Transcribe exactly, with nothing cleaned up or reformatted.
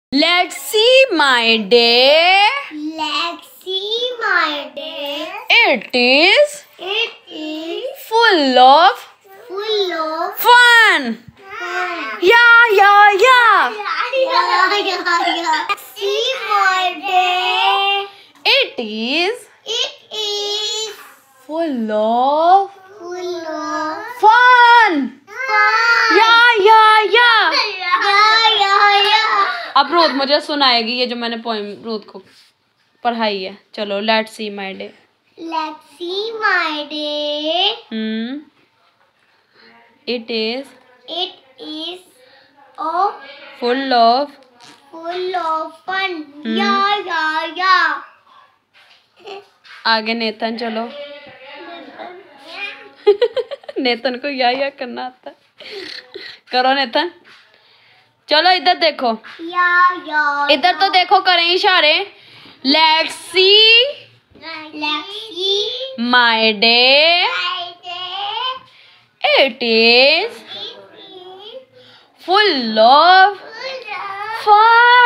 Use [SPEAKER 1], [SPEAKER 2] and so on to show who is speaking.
[SPEAKER 1] Let's see my day.
[SPEAKER 2] Let's see my day.
[SPEAKER 1] It is
[SPEAKER 2] It is
[SPEAKER 1] full of
[SPEAKER 2] full of
[SPEAKER 1] fun.
[SPEAKER 2] fun.
[SPEAKER 1] Yeah, yeah, yeah.
[SPEAKER 2] Yeah, yeah, yeah. Let's see my day.
[SPEAKER 1] It is
[SPEAKER 2] It is
[SPEAKER 1] full of
[SPEAKER 2] full of
[SPEAKER 1] fun.
[SPEAKER 2] fun.
[SPEAKER 1] Yeah, yeah, yeah.
[SPEAKER 2] Yeah, yeah, yeah.
[SPEAKER 1] अब रोद मुझे सुनाएगी ये जो मैंने poem रोद को पढ़ाई है. चलो let's see my day.
[SPEAKER 2] Let's see my day.
[SPEAKER 1] Hmm. It is
[SPEAKER 2] It is oh
[SPEAKER 1] full of
[SPEAKER 2] full of fun.
[SPEAKER 1] Hmm.
[SPEAKER 2] Yeah, yeah, yeah.
[SPEAKER 1] आगे नेतन चलो. नेतन को या या करना आता है. करो नेतन. चलो इधर देखो.
[SPEAKER 2] Yeah, yeah.
[SPEAKER 1] इधर तो देखो करें इशारे. Let's see
[SPEAKER 2] Let's see
[SPEAKER 1] my day.
[SPEAKER 2] my day.
[SPEAKER 1] It is
[SPEAKER 2] It is
[SPEAKER 1] full of
[SPEAKER 2] full of
[SPEAKER 1] fun.